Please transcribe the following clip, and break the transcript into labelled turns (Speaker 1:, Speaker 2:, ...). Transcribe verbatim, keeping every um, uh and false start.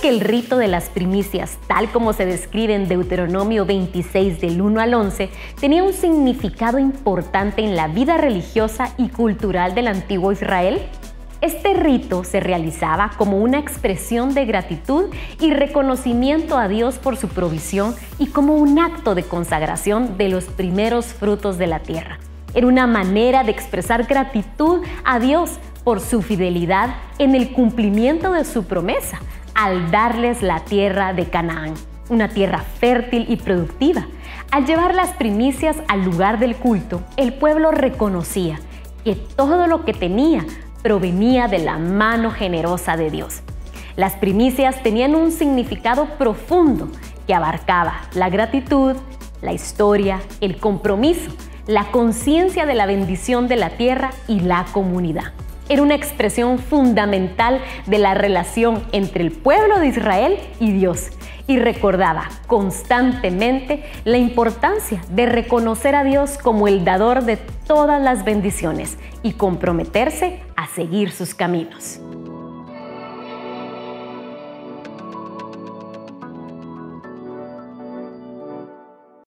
Speaker 1: que el rito de las primicias, tal como se describe en Deuteronomio veintiséis del uno al once, tenía un significado importante en la vida religiosa y cultural del antiguo Israel? Este rito se realizaba como una expresión de gratitud y reconocimiento a Dios por su provisión y como un acto de consagración de los primeros frutos de la tierra. Era una manera de expresar gratitud a Dios por su fidelidad en el cumplimiento de su promesa al darles la tierra de Canaán, una tierra fértil y productiva. Al llevar las primicias al lugar del culto, el pueblo reconocía que todo lo que tenía provenía de la mano generosa de Dios. Las primicias tenían un significado profundo que abarcaba la gratitud, la historia, el compromiso, la conciencia de la bendición de la tierra y la comunidad. Era una expresión fundamental de la relación entre el pueblo de Israel y Dios, y recordaba constantemente la importancia de reconocer a Dios como el dador de todas las bendiciones y comprometerse a seguir sus caminos.